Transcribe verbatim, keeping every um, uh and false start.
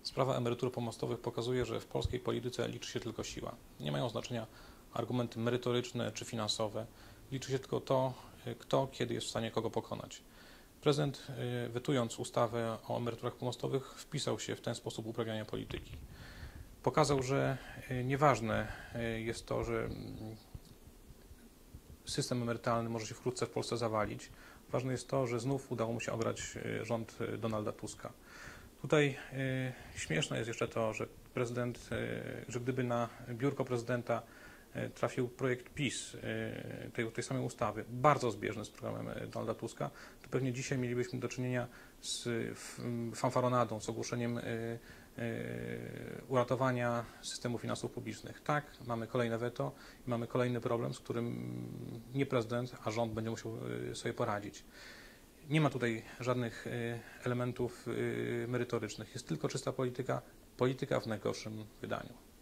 Sprawa emerytur pomostowych pokazuje, że w polskiej polityce liczy się tylko siła. Nie mają znaczenia argumenty merytoryczne czy finansowe. Liczy się tylko to, kto kiedy jest w stanie kogo pokonać. Prezydent, wetując ustawę o emeryturach pomostowych, wpisał się w ten sposób uprawiania polityki. Pokazał, że nieważne jest to, że system emerytalny może się wkrótce w Polsce zawalić. Ważne jest to, że znów udało mu się ograć rząd Donalda Tuska. Tutaj y, śmieszne jest jeszcze to, że prezydent, y, że gdyby na biurko prezydenta y, trafił projekt PiS y, tej, tej samej ustawy, bardzo zbieżny z programem Donalda Tuska, to pewnie dzisiaj mielibyśmy do czynienia z f, fanfaronadą, z ogłoszeniem y, y, uratowania systemu finansów publicznych. Tak, mamy kolejne weto i mamy kolejny problem, z którym nie prezydent, a rząd będzie musiał y, sobie poradzić. Nie ma tutaj żadnych elementów merytorycznych, jest tylko czysta polityka, polityka w najgorszym wydaniu.